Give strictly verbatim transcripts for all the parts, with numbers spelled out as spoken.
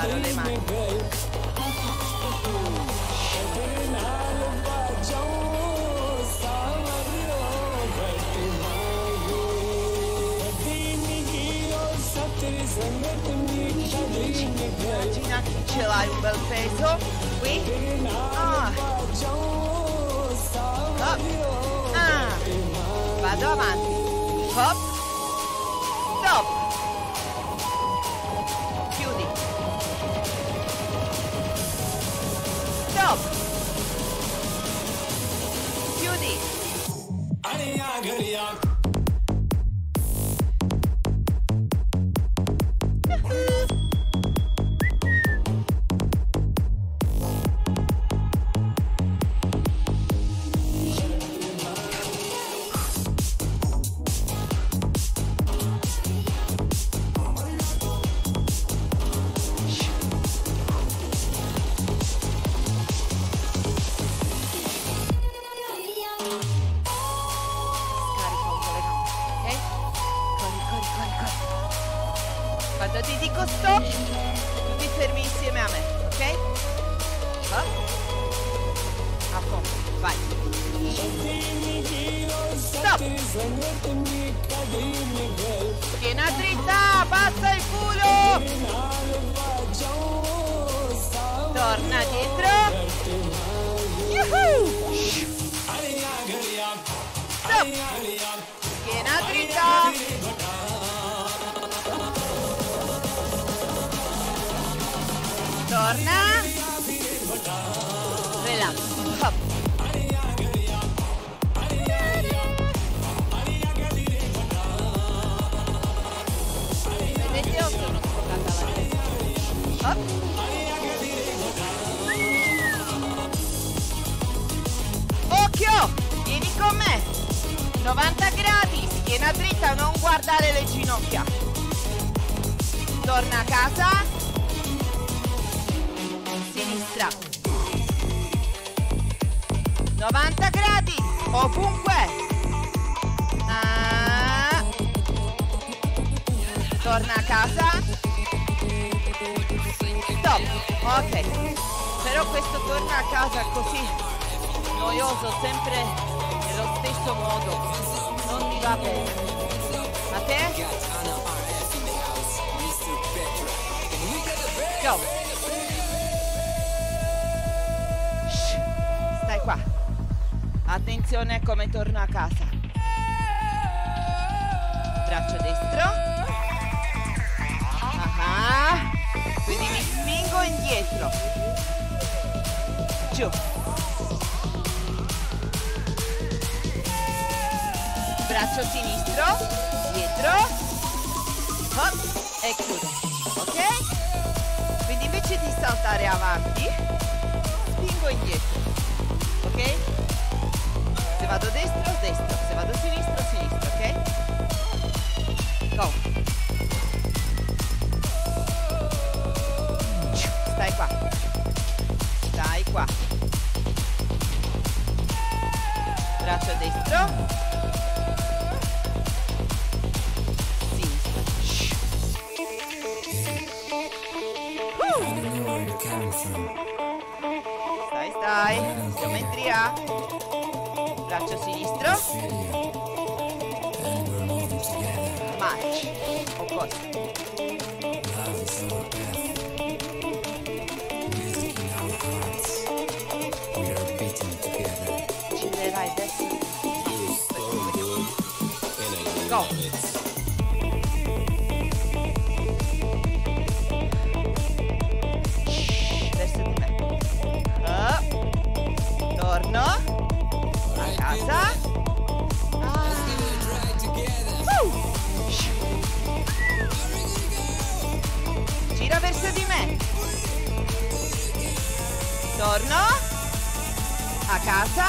Preparo le mani. Immagina che ce l'hai un bel peso qui. Ah. Hop. Ah. Vado avanti. Hop. Stop. Chiudi. Stop. Chiudi. Quando ti dico stop, tu ti fermi insieme a me, ok? Up. A fondo, vai. Stop. Schiena dritta, passa il culo. Torna dietro. Yuhu. Stop. Schiena dritta. Torna. Relax. Hop. Vedete o sono sfocata la testa? Hop. Occhio! Vieni con me. novanta gradi. Schiena dritta, non guardare le ginocchia. Torna a casa. novanta gradi ovunque. Ah. Torna a casa. Stop. Ok, però questo torna a casa così noioso, sempre nello stesso modo, non mi va bene. A te? Go. Qua. Attenzione a come torno a casa. Braccio destro. Ah. Quindi mi spingo indietro. Giù. Braccio sinistro. Dietro. Hop. E chiudo. Ok? Quindi invece di saltare avanti, spingo indietro. Ok? Se vado destro, destro. Se vado sinistro, sinistro, ok? Go. Stai qua. Stai qua. Braccio destro. Sinistro. Uh. Stai, stai. Geometria. Braccio sinistro. March. Opposto. Ci vedrai adesso. Go. Verso di me. Uh. Torno. A casa. Ah. Uh. Gira verso di me. Torno. A casa.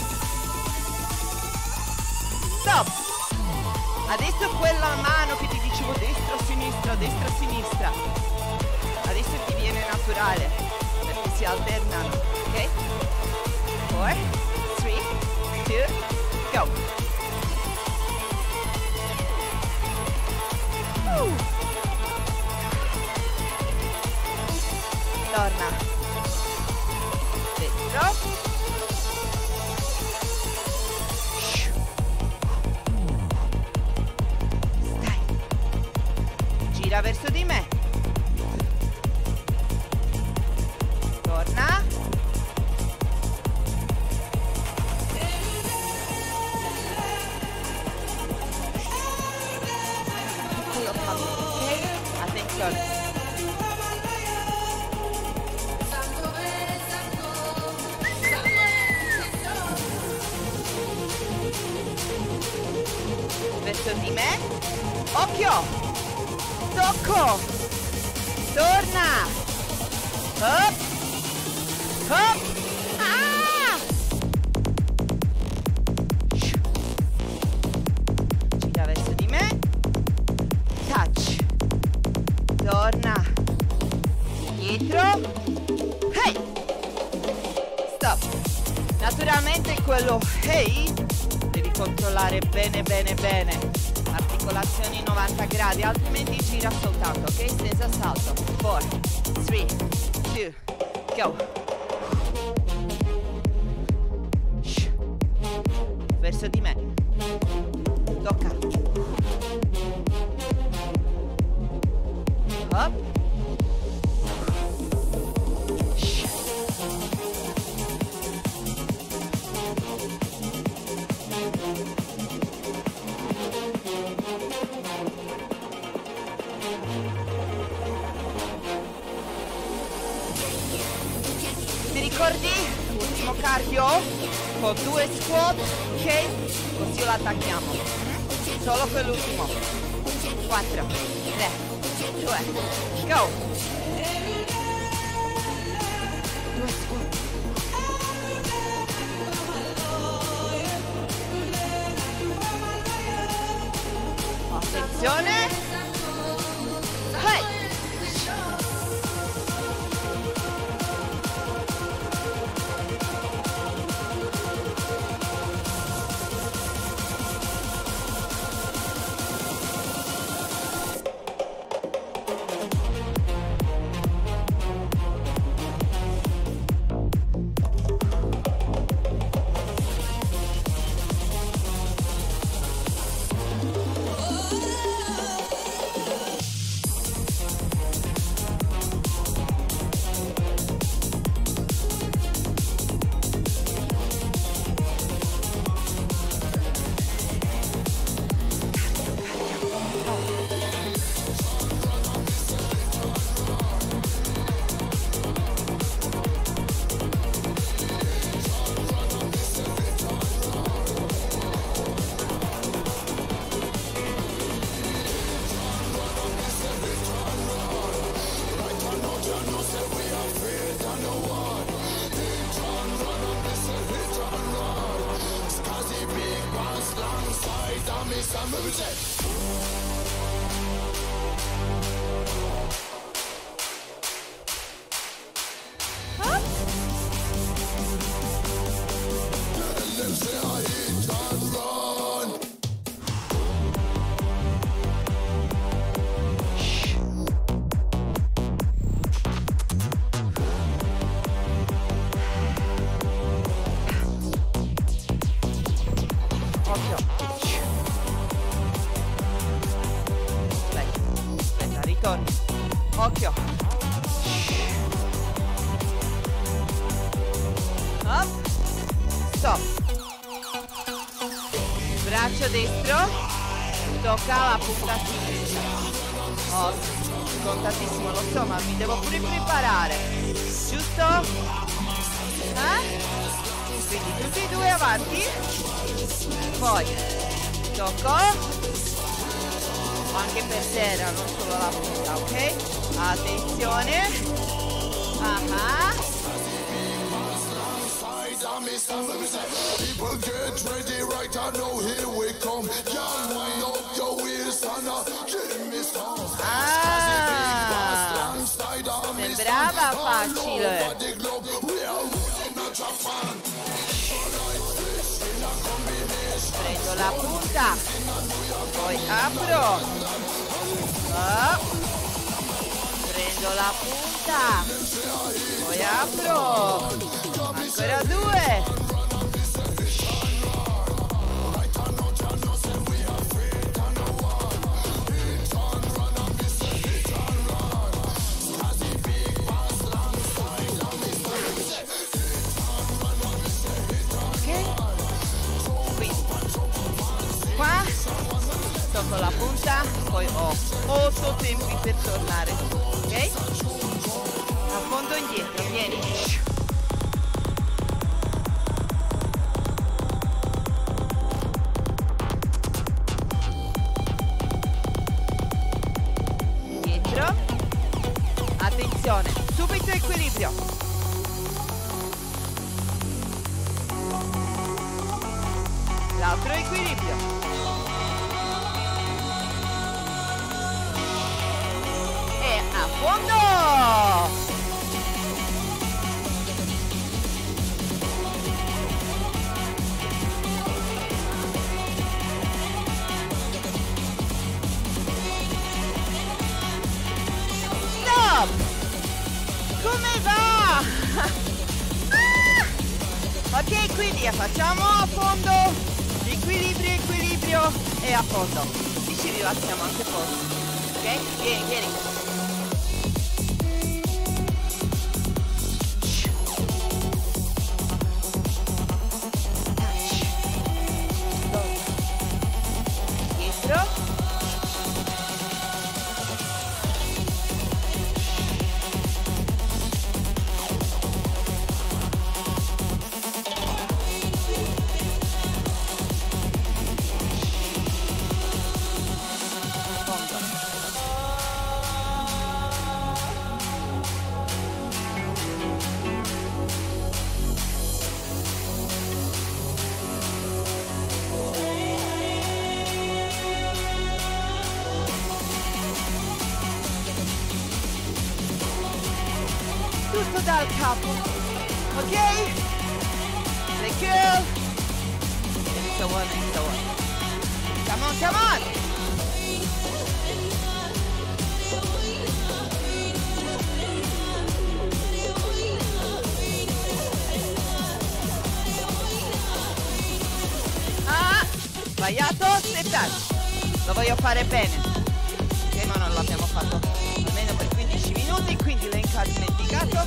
Stop. Adesso quella mano che ti dicevo destra, sinistra, destra, sinistra. Adesso ti viene naturale perché si alternano, ok? four, three, two, go. Uh. gira verso di me, torna, piccolo cambio, ok? Attenzione. Verso di me, occhio, tocco, torna, hop, hop, ah! Gira verso di me, touch, torna, dietro, hey, stop. Naturalmente quello hey devi controllare bene bene bene articolazioni novanta gradi, altrimenti gira soltanto, ok? Stesa salto, quattro, tre, due, go. Shh. Verso di me, tocca, up, shh. Ti ricordi? Ultimo cardio con due squat, ok? Così lo attacchiamo. Solo quell'ultimo. quattro, tre, due, go! Due squat. Attenzione! Hey! Occhio. Up. Stop. Braccio destro. Tocca la punta sinistra. Oh, scontatissimo, lo so, ma mi devo pure preparare. Giusto? Eh? Quindi tutti e due avanti. Poi tocco. Anche per terra, non solo la punta, ok? Attenzione. Ah. Ah, sembrava facile. Prendo la punta, poi apro, oh. Prendo la punta, poi apro, ancora due, la punta, poi ho otto tempi per tornare su, ok? A fondo indietro, vieni. Dietro. Attenzione, subito equilibrio. L'altro equilibrio. A fondo! Stop! Come va? Ah! Ok, quindi facciamo a fondo, equilibrio, equilibrio e a fondo. Qui ci rilassiamo anche poco. Ok? Vieni, vieni. Tutto dal capo, ok? Stay cool. And so on and so on. Come on, come on. Ah, sbagliato, step touch. Lo voglio fare bene. Ok, ma non l'abbiamo fatto almeno per quindici minuti, quindi lane cut dimenticato.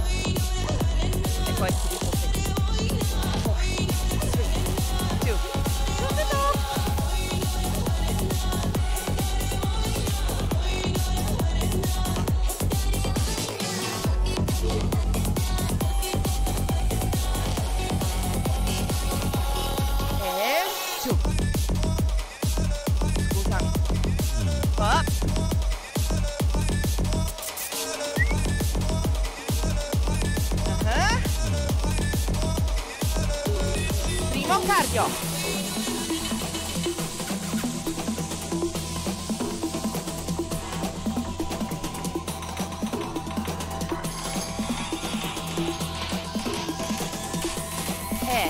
E poi subito four, three, two, to the top. E giù. Scusami. Up. Cardio. Eh.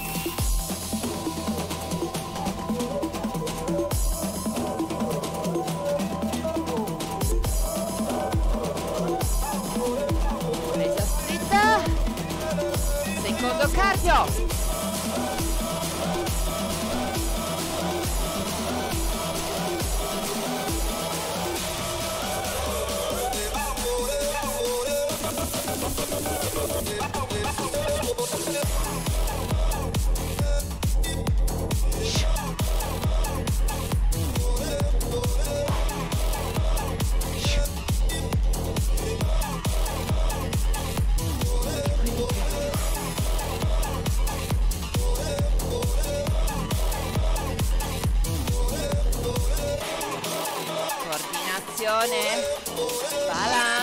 Presa stritta. Secondo cardio. Coordinazione, balance.